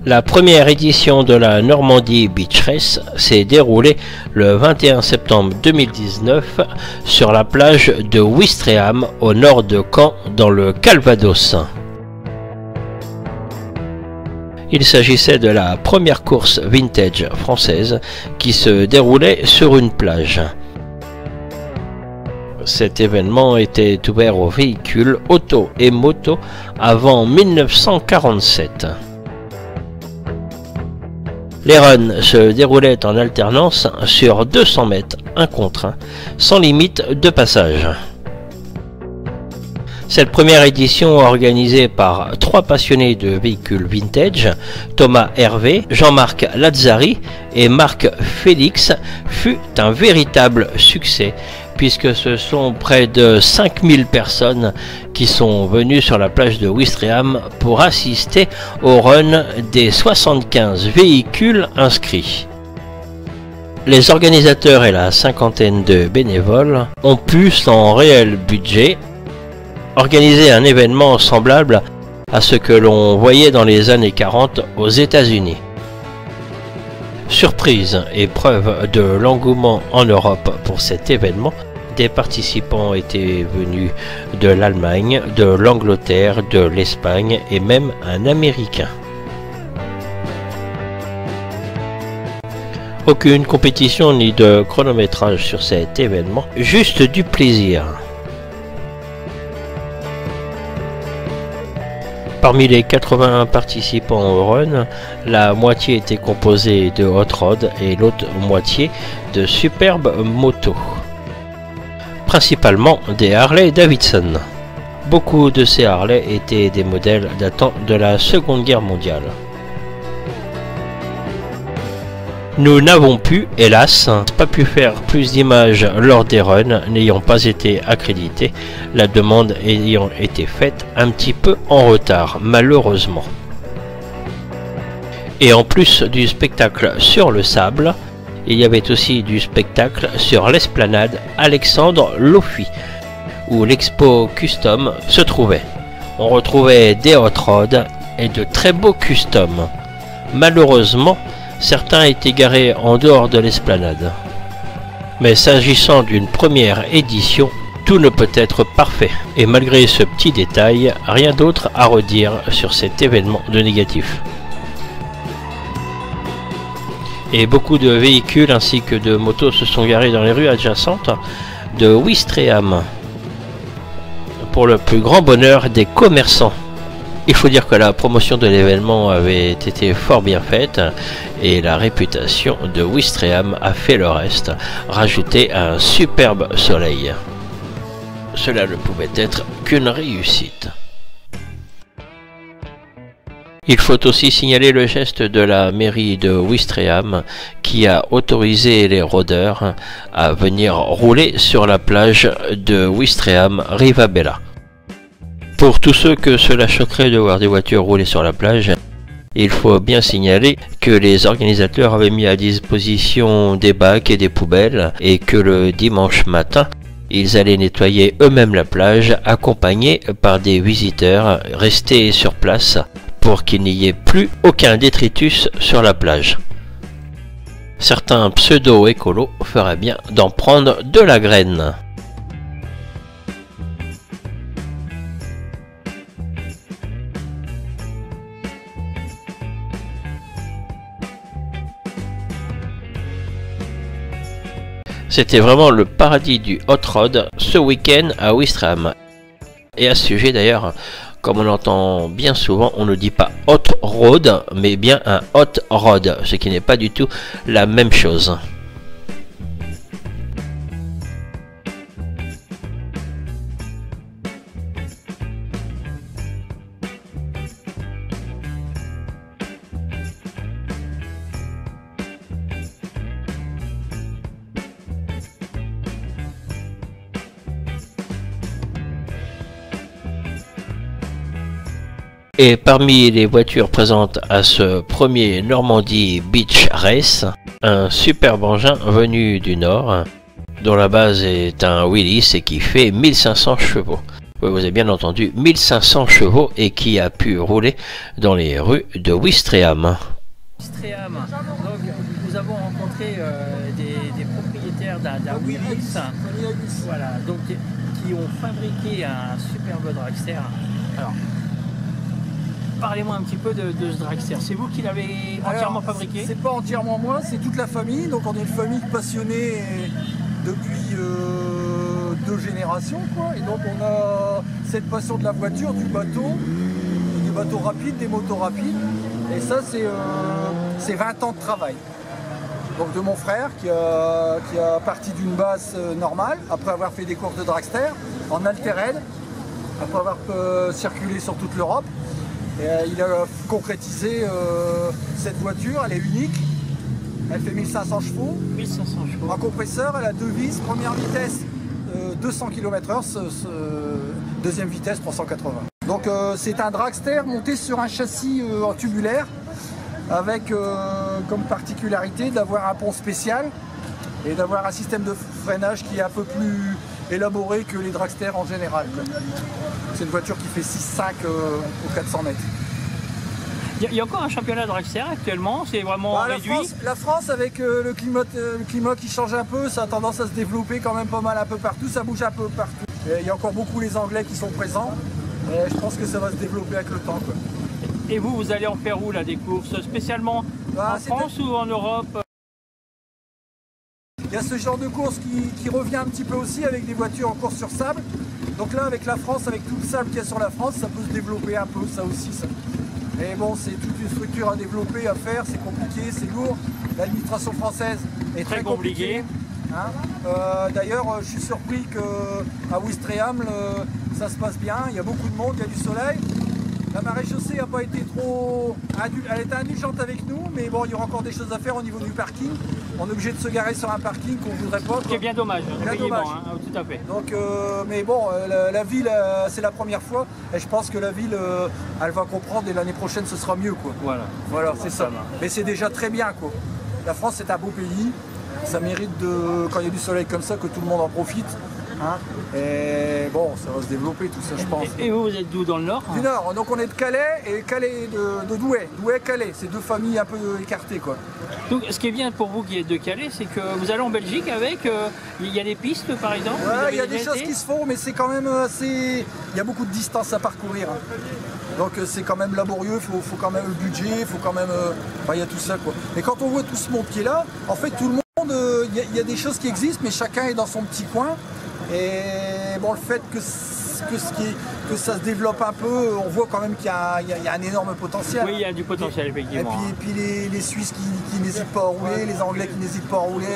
La première édition de la Normandie Beach Race s'est déroulée le 21 septembre 2019 sur la plage de Ouistreham au nord de Caen dans le Calvados. Il s'agissait de la première course vintage française qui se déroulait sur une plage. Cet événement était ouvert aux véhicules auto et moto avant 1947. Les runs se déroulaient en alternance sur 200 mètres, un contre un, sans limite de passage. Cette première édition, organisée par 3 passionnés de véhicules vintage, Thomas Hervé, Jean-Marc Lazzari et Marc Félix, fut un véritable succès, puisque ce sont près de 5000 personnes qui sont venues sur la plage de Ouistreham pour assister au run des 75 véhicules inscrits. Les organisateurs et la cinquantaine de bénévoles ont pu, sans réel budget, organiser un événement semblable à ce que l'on voyait dans les années 40 aux États-Unis. Surprise et preuve de l'engouement en Europe pour cet événement, des participants étaient venus de l'Allemagne, de l'Angleterre, de l'Espagne et même un Américain. Aucune compétition ni de chronométrage sur cet événement, juste du plaisir. Parmi les 81 participants au run, la moitié était composée de hot rod et l'autre moitié de superbes motos. Principalement des Harley Davidson. Beaucoup de ces Harley étaient des modèles datant de la Seconde Guerre mondiale. Nous n'avons pu, hélas, pas pu faire plus d'images lors des runs n'ayant pas été accrédités, la demande ayant été faite un petit peu en retard, malheureusement. Et en plus du spectacle sur le sable, il y avait aussi du spectacle sur l'esplanade Alexandre Loffy, où l'expo custom se trouvait. On retrouvait des hot rods et de très beaux customs. Malheureusement, certains étaient garés en dehors de l'esplanade. Mais s'agissant d'une première édition, tout ne peut être parfait. Et malgré ce petit détail, rien d'autre à redire sur cet événement de négatif. Et beaucoup de véhicules ainsi que de motos se sont garés dans les rues adjacentes de Ouistreham, pour le plus grand bonheur des commerçants. Il faut dire que la promotion de l'événement avait été fort bien faite et la réputation de Ouistreham a fait le reste, rajouté un superbe soleil. Cela ne pouvait être qu'une réussite. Il faut aussi signaler le geste de la mairie de Ouistreham qui a autorisé les rôdeurs à venir rouler sur la plage de Ouistreham-Rivabella. Pour tous ceux que cela choquerait de voir des voitures rouler sur la plage, il faut bien signaler que les organisateurs avaient mis à disposition des bacs et des poubelles et que le dimanche matin, ils allaient nettoyer eux-mêmes la plage, accompagnés par des visiteurs restés sur place pour qu'il n'y ait plus aucun détritus sur la plage. Certains pseudo-écolos feraient bien d'en prendre de la graine. C'était vraiment le paradis du hot rod ce week-end à Ouistreham. Et à ce sujet d'ailleurs, comme on l'entend bien souvent, on ne dit pas hot road, mais bien un hot rod, ce qui n'est pas du tout la même chose. Et parmi les voitures présentes à ce premier Normandie Beach Race, un superbe engin venu du nord, dont la base est un Willys et qui fait 1500 chevaux. Oui, vous avez bien entendu, 1500 chevaux et qui a pu rouler dans les rues de Ouistreham. Ouistreham. Donc, nous avons rencontré des propriétaires d'un Willys, voilà, donc, qui ont fabriqué un superbe dragster. Alors, parlez-moi un petit peu de ce dragster. C'est vous qui l'avez entièrement fabriqué? C'est pas entièrement moi, c'est toute la famille. Donc on est une famille passionnée depuis 2 générations, quoi. Et donc on a cette passion de la voiture, du bateau, des bateaux rapides, des motos rapides. Et ça c'est 20 ans de travail. Donc de mon frère qui a parti d'une base normale, après avoir fait des courses de dragster, en Altered, après avoir circulé sur toute l'Europe. Et il a concrétisé cette voiture, elle est unique, elle fait 1500 chevaux. 1500 chevaux. En compresseur, elle a 2 vis, première vitesse 200 km/h, deuxième vitesse 380. Donc c'est un dragster monté sur un châssis en tubulaire avec comme particularité d'avoir un pont spécial et d'avoir un système de freinage qui est un peu plus élaboré que les dragsters en général. C'est une voiture qui fait 6,5 aux 400 mètres. Il y a encore un championnat de dragster actuellement, c'est vraiment réduit. La France avec le climat qui change un peu, ça a tendance à se développer quand même pas mal un peu partout, ça bouge un peu partout. Et il y a encore beaucoup les Anglais qui sont présents et je pense que ça va se développer avec le temps, quoi. Et vous allez en faire où là, des courses spécialement en France ou en Europe? Il y a ce genre de course qui revient un petit peu aussi avec des voitures en course sur sable. Donc là avec la France, avec tout le sable qu'il y a sur la France, ça peut se développer un peu, ça aussi. Ça. Mais bon, c'est toute une structure à développer, à faire, c'est compliqué, c'est lourd. L'administration française est très compliquée. Hein. D'ailleurs, je suis surpris qu'à Ouistreham, ça se passe bien, il y a beaucoup de monde, il y a du soleil. La maréchaussée n'a pas été trop... Elle était indulgente avec nous, mais bon, il y aura encore des choses à faire au niveau du parking. On est obligé de se garer sur un parking qu'on ne voudrait pas. Ce qui est bien dommage, dommage. Hein, tout à fait. Donc, mais bon, la ville, c'est la première fois, et je pense que la ville, elle va comprendre, et l'année prochaine, ce sera mieux, quoi. Voilà, c'est ça. Mais c'est déjà très bien, quoi. La France, c'est un beau pays. Ça mérite, quand il y a du soleil comme ça, que tout le monde en profite. Hein, et bon, ça va se développer tout ça, je pense. Et vous êtes d'où, dans le Nord? Du Nord, donc on est de Calais et Calais de Douai. Douai-Calais, c'est 2 familles un peu écartées, quoi. Donc ce qui est bien pour vous qui êtes de Calais, c'est que vous allez en Belgique avec, il y a des pistes par exemple? Ouais, il y a des choses qui se font, mais c'est quand même assez... Il y a beaucoup de distance à parcourir. Hein. Donc c'est quand même laborieux, il faut quand même le budget, il faut quand même... Enfin, il y a tout ça, quoi. Et quand on voit tout ce monde qui est là, en fait tout le monde, il y a des choses qui existent, mais chacun est dans son petit coin. Et bon, le fait que ça se développe un peu, on voit quand même qu'il y a un énorme potentiel. Oui, il y a du potentiel, effectivement. Et puis les Suisses qui n'hésitent pas à rouler, les Anglais qui n'hésitent pas à rouler.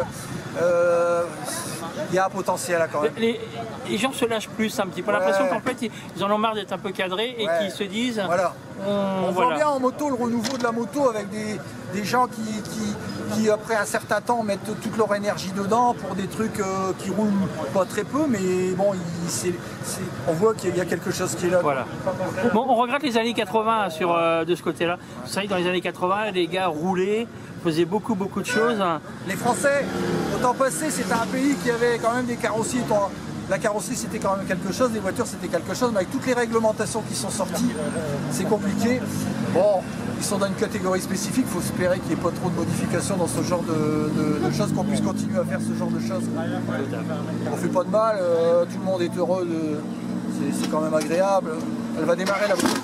Il y a un potentiel là quand même. Les gens se lâchent plus un petit peu. L'impression qu'en fait, ils en ont marre d'être un peu cadrés et qu'ils se disent... Voilà. On voit bien en moto le renouveau de la moto avec des gens qui après un certain temps mettent toute leur énergie dedans pour des trucs qui roulent pas très peu, mais bon, on voit qu'il y a quelque chose qui est là. Voilà. Bon, on regrette les années 80 de ce côté-là. Vous savez, dans les années 80, les gars roulaient, faisaient beaucoup de choses. Les Français, au temps passé, c'était un pays qui avait quand même des carrossiers. La carrosserie c'était quand même quelque chose, les voitures c'était quelque chose, mais avec toutes les réglementations qui sont sorties, c'est compliqué. Bon, ils sont dans une catégorie spécifique, il faut espérer qu'il n'y ait pas trop de modifications dans ce genre de choses, qu'on puisse continuer à faire ce genre de choses. On ne fait pas de mal, tout le monde est heureux, c'est quand même agréable. Elle va démarrer la voiture.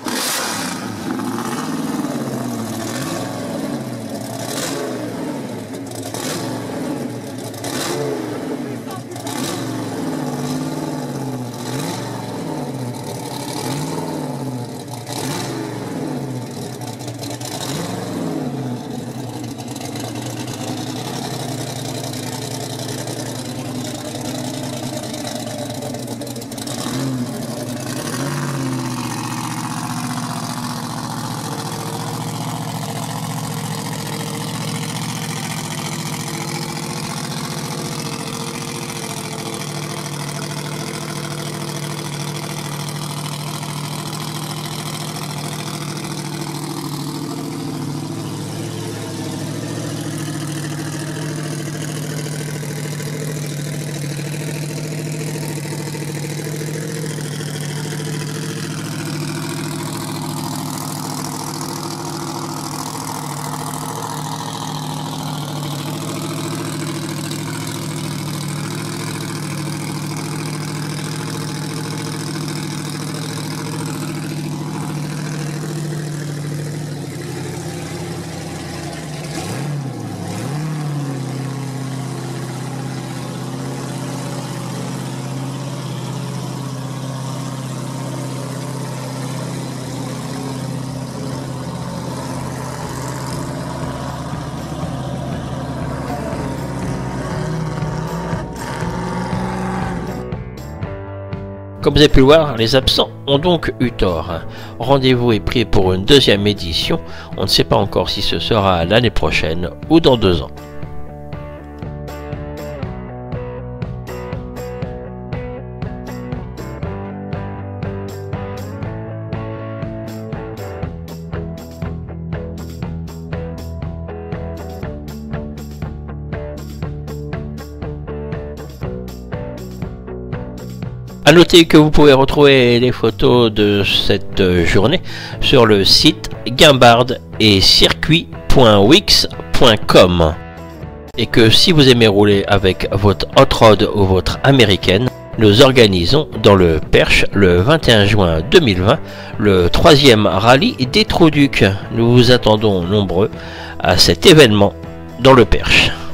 Comme vous avez pu le voir, les absents ont donc eu tort. Rendez-vous est pris pour une deuxième édition. On ne sait pas encore si ce sera l'année prochaine ou dans 2 ans. A noter que vous pouvez retrouver les photos de cette journée sur le site guimbardeetcircuit.wix.com et que si vous aimez rouler avec votre hot rod ou votre américaine, nous organisons dans le Perche le 21 juin 2020 le 3e rallye des Trous-Ducs. Nous vous attendons nombreux à cet événement dans le Perche.